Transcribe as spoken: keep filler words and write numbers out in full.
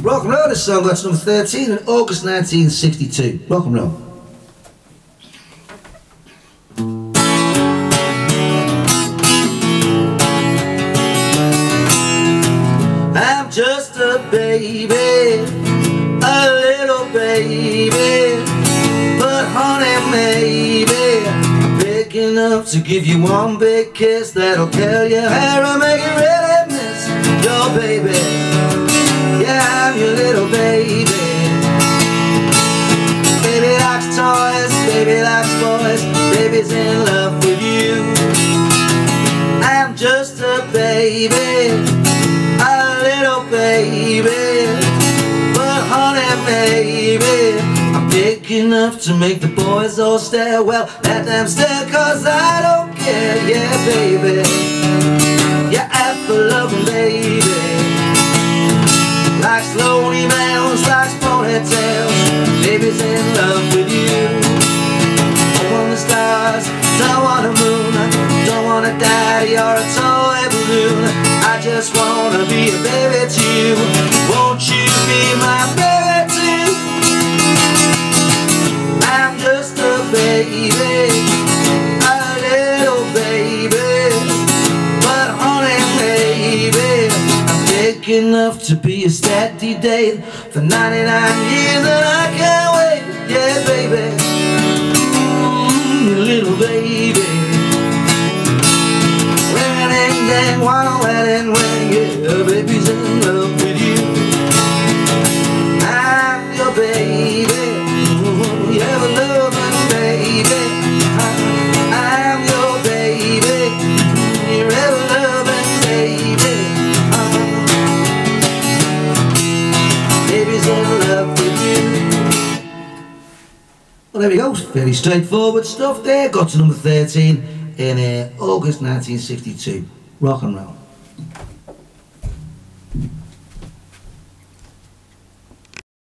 Rock and roll, this song got to number thirteen in August nineteen sixty-two. Rock and roll. I'm just a baby, a little baby, but honey, maybe I'm big enough to give you one big kiss that'll tell you how to make you really miss your baby. Yeah, I'm your little baby. Baby likes toys, baby likes boys, baby's in love with you. I'm just a baby, a little baby, but honey, maybe I'm big enough to make the boys all stare. Well, let them stare, cause I don't care. Yeah, baby, yeah, apple-loving baby, likes lonely mounds, likes ponytails, baby's in love with you. Don't want the stars, don't want a moon, don't want a daddy or a toy balloon. I just wanna be a baby to you. Won't you be my baby too? I'm just a baby, a little baby, but honey, maybe I'm big enough to be a steady date for ninety-nine years, and I can't wait. Yeah, baby, mm, little baby. Wedding day, one wedding ring, yeah, baby's in love with you. I'm your baby, mm, you're a loving baby. I'm your baby, you're a loving baby. Baby's in love with you. Well, there we go. Very straightforward stuff there. Got to number thirteen in uh, August nineteen sixty-two. Rock and roll.